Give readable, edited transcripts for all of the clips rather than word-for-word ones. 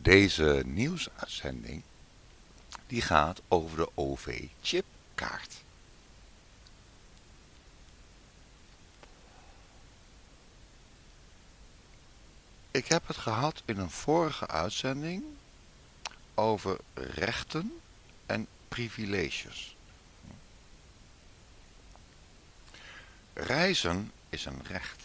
Deze nieuwsuitzending die gaat over de OV-chipkaart. Ik heb het gehad in een vorige uitzending over rechten en privileges. Reizen is een recht.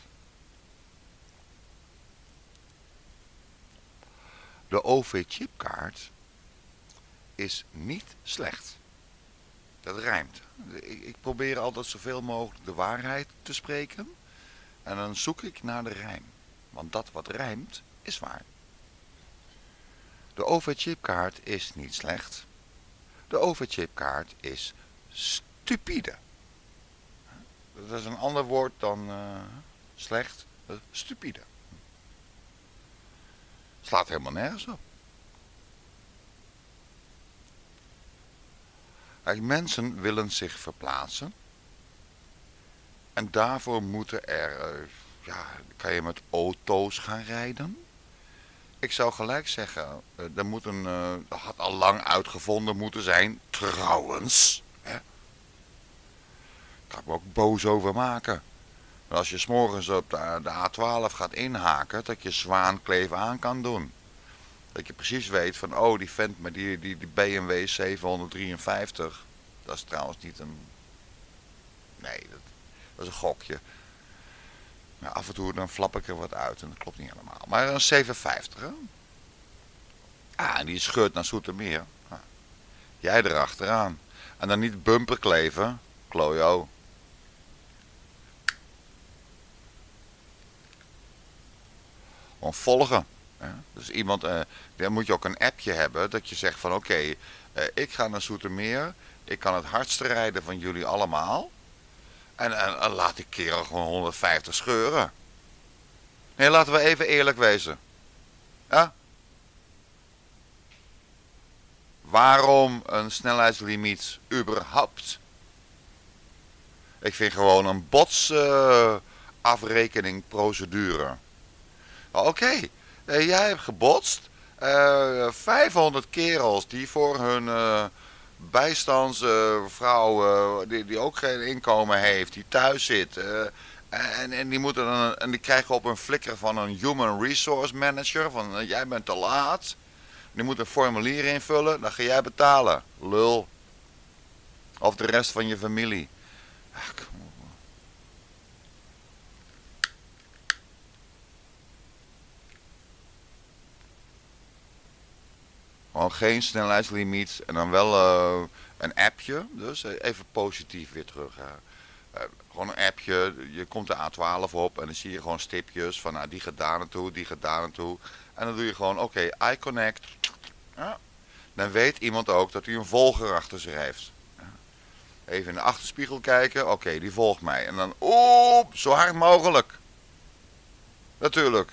De OV-chipkaart is niet slecht. Dat rijmt. Ik probeer altijd zoveel mogelijk de waarheid te spreken en dan zoek ik naar de rijm. Want dat wat rijmt is waar. De OV-chipkaart is niet slecht. De OV-chipkaart is stupide. Dat is een ander woord dan slecht. Stupide. Slaat helemaal nergens op. Kijk, mensen willen zich verplaatsen. En daarvoor moeten er, kan je met auto's gaan rijden. Ik zou gelijk zeggen, dat had al lang uitgevonden moeten zijn, trouwens. Hè? Daar kan ik me ook boos over maken. Als je 's morgens op de A12 gaat inhaken, dat je zwaankleef aan kan doen. Dat je precies weet van, oh, die vent met die BMW 753, dat is trouwens niet een... Nee, dat is een gokje. Maar af en toe dan flap ik er wat uit en dat klopt niet helemaal. Maar een 750, hè? Ah, en die scheurt naar Zoetermeer. Ah, jij erachteraan. En dan niet bumper kleven, klojo. Gewoon volgen. Ja? Dus iemand, dan moet je ook een appje hebben dat je zegt van oké, ik ga naar Zoetermeer. Ik kan het hardste rijden van jullie allemaal. En laat die kerel gewoon 150 scheuren. Nee, laten we even eerlijk wezen. Ja? Waarom een snelheidslimiet überhaupt? Ik vind gewoon een botsafrekeningprocedure. Oké, jij hebt gebotst. 500 kerels die voor hun bijstandsvrouw, die ook geen inkomen heeft, die thuis zit. En die moeten en die krijgen op een flikker van een human resource manager. Van jij bent te laat. Die moet een formulier invullen. Dan ga jij betalen. Lul. Of de rest van je familie. Ach, kom op. Gewoon geen snelheidslimiet. En dan wel een appje. Dus even positief weer terug. Gewoon een appje. Je komt de A12 op. En dan zie je gewoon stipjes. Van nou, die gaat daar naartoe. Die gaat daar naartoe. En dan doe je gewoon oké, iConnect. Ja. Dan weet iemand ook dat hij een volger achter zich heeft. Even in de achterspiegel kijken. Oké, die volgt mij. En dan, zo hard mogelijk. Natuurlijk.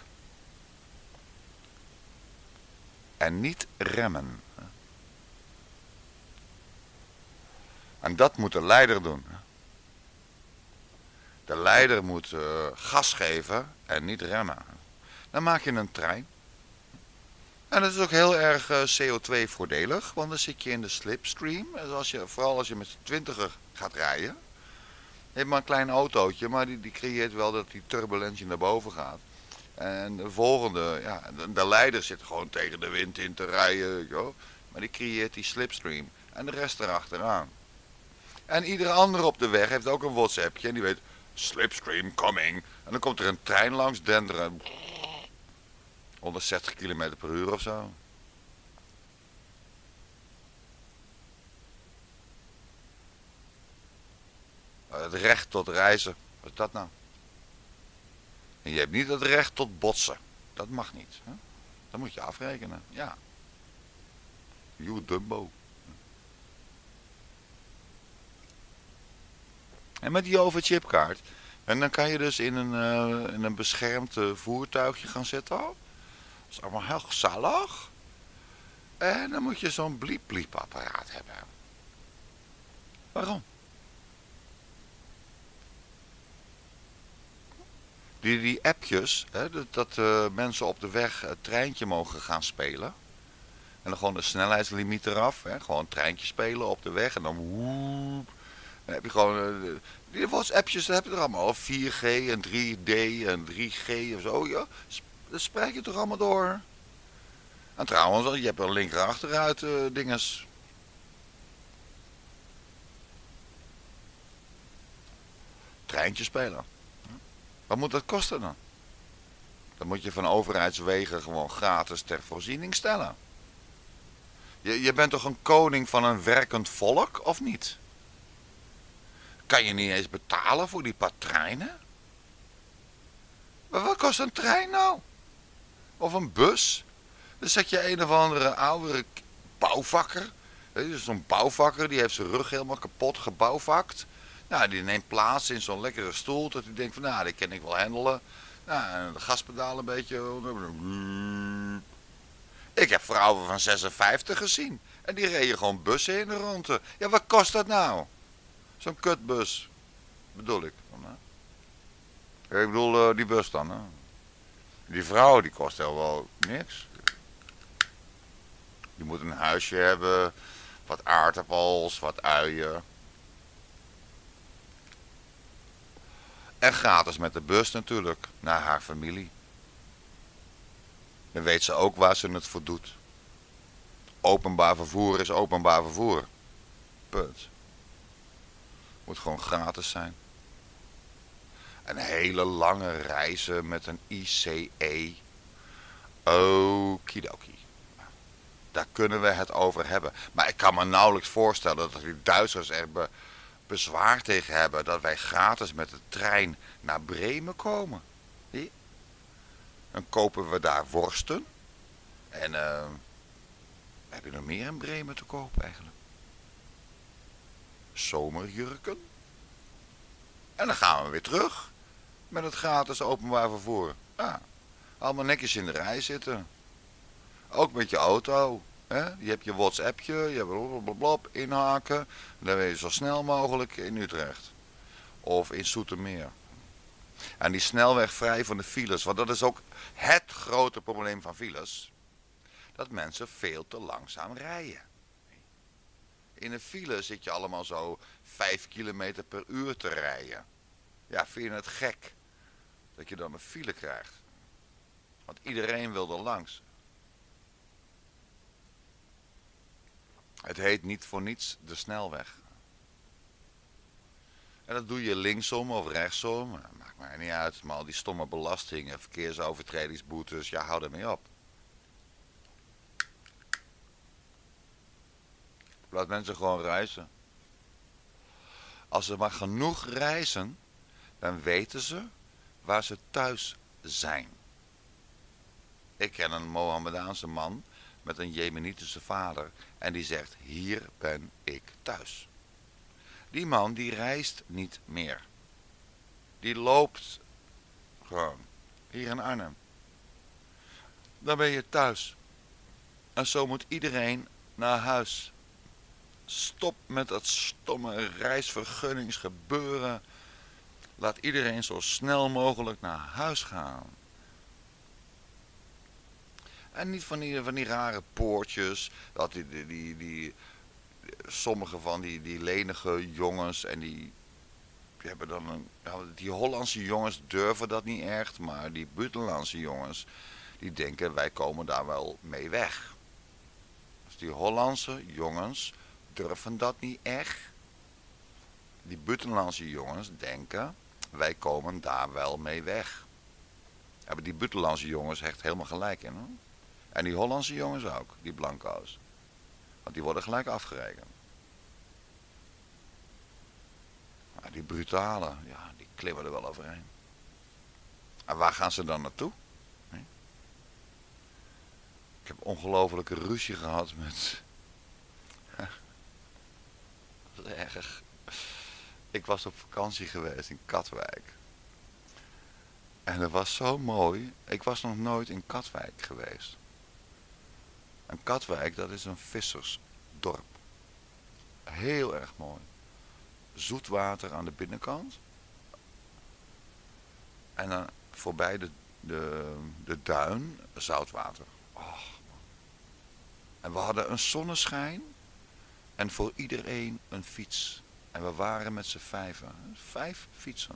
En niet remmen. En dat moet de leider doen. De leider moet gas geven en niet remmen. Dan maak je een trein. En dat is ook heel erg CO2 voordelig, want dan zit je in de slipstream. Dus vooral als je met z'n 20 gaat rijden. Je hebt maar een klein autootje, maar die creëert wel dat die turbulentie naar boven gaat. En de volgende, ja, de leider zit gewoon tegen de wind in te rijden, joh. Maar die creëert die slipstream. En de rest erachteraan. En iedere andere op de weg heeft ook een WhatsAppje en die weet, slipstream coming. En dan komt er een trein langs denderen. 160 km per uur of zo. Het recht tot reizen. Wat is dat nou? En je hebt niet het recht tot botsen. Dat mag niet. Hè? Dat moet je afrekenen. Ja. You Dumbo. En met die overchipkaart. En dan kan je dus in een beschermd voertuigje gaan zitten. Dat is allemaal heel gezellig. En dan moet je zo'n bliep-bliep apparaat hebben. Waarom? Die appjes, hè, dat mensen op de weg het treintje mogen gaan spelen. En dan gewoon de snelheidslimiet eraf. Hè? Gewoon een treintje spelen op de weg. En dan woep. Dan heb je gewoon... die WhatsAppjes, dat heb je er allemaal. Of 4G en 3D en 3G of zo. Ja. Dat spreek je toch allemaal door. En trouwens, je hebt er linker achteruit dinges. Treintje spelen. Wat moet dat kosten dan? Dan moet je van overheidswegen gewoon gratis ter voorziening stellen. Je bent toch een koning van een werkend volk, of niet? Kan je niet eens betalen voor die paar treinen? Maar wat kost een trein nou? Of een bus? Dan zet je een of andere oudere bouwvakker. Dus zo'n bouwvakker die heeft zijn rug helemaal kapot gebouwvakt. Nou, die neemt plaats in zo'n lekkere stoel. Dat hij denkt van, nou, die kan ik wel handelen. Nou, en de gaspedaal een beetje. Ik heb vrouwen van 56 gezien. En die reden gewoon bussen in de ronde. Ja, wat kost dat nou? Zo'n kutbus. Bedoel ik. Ik bedoel die bus dan. Hè? Die vrouw die kost heel wel niks. Die moet een huisje hebben. Wat aardappels, wat uien. En gratis met de bus natuurlijk. Naar haar familie. Dan weet ze ook waar ze het voor doet. Openbaar vervoer is openbaar vervoer. Punt. Moet gewoon gratis zijn. En hele lange reizen met een ICE. Okidoki. Daar kunnen we het over hebben. Maar ik kan me nauwelijks voorstellen dat die Duitsers er bezwaar tegen hebben dat wij gratis met de trein naar Bremen komen. Zie? Dan kopen we daar worsten. En heb je nog meer in Bremen te kopen eigenlijk? Zomerjurken. En dan gaan we weer terug met het gratis openbaar vervoer. Ja, allemaal netjes in de rij zitten. Ook met je auto. Hè? Je hebt je WhatsAppje, je hebt blablabla, inhaken. Dan ben je zo snel mogelijk in Utrecht. Of in Zoetermeer. En die snelweg vrij van de files. Want dat is ook het grote probleem van files. Dat mensen veel te langzaam rijden. In een file zit je allemaal zo 5 kilometer per uur te rijden. Ja, vind je het gek dat je dan een file krijgt? Want iedereen wil er langs. Het heet niet voor niets de snelweg. En dat doe je linksom of rechtsom. Maakt mij niet uit. Maar al die stomme belastingen, verkeersovertredingsboetes, ja, hou ermee op. Laat mensen gewoon reizen. Als ze maar genoeg reizen, dan weten ze waar ze thuis zijn. Ik ken een Mohammedaanse man met een Jemenitische vader en die zegt, hier ben ik thuis. Die man die reist niet meer. Die loopt gewoon hier in Arnhem. Dan ben je thuis. En zo moet iedereen naar huis. Stop met dat stomme reisvergunningsgebeuren. Laat iedereen zo snel mogelijk naar huis gaan. En niet van die rare poortjes. Dat sommige van die lenige jongens en die hebben dan die Hollandse jongens durven dat niet echt. Maar die buitenlandse jongens, die denken wij komen daar wel mee weg. Dus die Hollandse jongens durven dat niet echt. Die buitenlandse jongens denken, wij komen daar wel mee weg. Hebben die buitenlandse jongens echt helemaal gelijk in, hoor. En die Hollandse jongens ook, die blanco's. Want die worden gelijk afgerekend. Maar die brutale, ja, die klimmen er wel overheen. En waar gaan ze dan naartoe? Ik heb ongelofelijke ruzie gehad met... Dat is erg. Ik was op vakantie geweest in Katwijk. En dat was zo mooi. Ik was nog nooit in Katwijk geweest. En Katwijk, dat is een vissersdorp. Heel erg mooi. Zoet water aan de binnenkant. En dan voorbij de duin, zoutwater. Oh. En we hadden een zonneschijn en voor iedereen een fiets. En we waren met z'n vijven. 5 fietsen.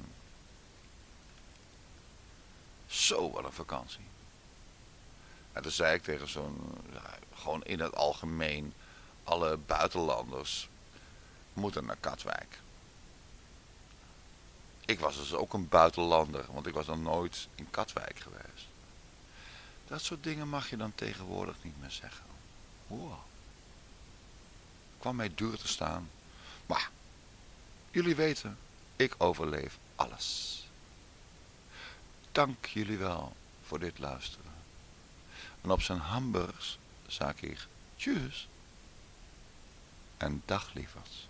Zo, wat een vakantie. En toen zei ik tegen gewoon in het algemeen, alle buitenlanders moeten naar Katwijk. Ik was dus ook een buitenlander, want ik was nog nooit in Katwijk geweest. Dat soort dingen mag je dan tegenwoordig niet meer zeggen. Wow. Kwam mij duur te staan. Maar, jullie weten, ik overleef alles. Dank jullie wel voor dit luisteren. En op zijn hamburgers zag ik tjus en dag lieverds.